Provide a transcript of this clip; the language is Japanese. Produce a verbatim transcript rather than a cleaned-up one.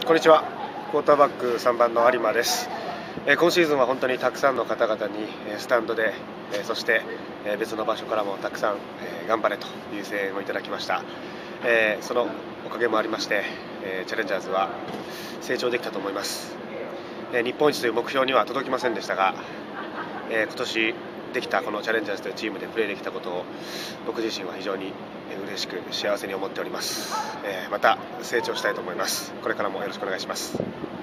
こんにちは。クォーターバックさんばんの有馬です。今シーズンは本当にたくさんの方々にスタンドで、そして別の場所からもたくさん頑張れという声援をいただきました。そのおかげもありましてチャレンジャーズは成長できたと思います。日本一という目標には届きませんでしたが、今年できたこのチャレンジャーズというチームでプレーできたことを僕自身は非常に嬉しく幸せに思っております。また成長したいと思います。これからもよろしくお願いします。